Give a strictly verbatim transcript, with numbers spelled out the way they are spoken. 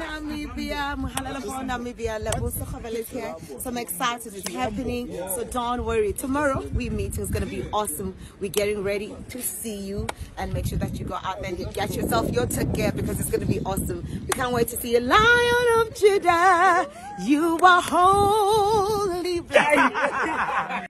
Namibia, Muhalala for Namibia, Lebo SEKGOBELA is here. So I'm excited, it's happening. So don't worry. Tomorrow we meeting is gonna be awesome. We're getting ready to see you, and make sure that you go out there and you get yourself your ticket because it's gonna be awesome. We can't wait to see you, Lion of Judah. You are holy.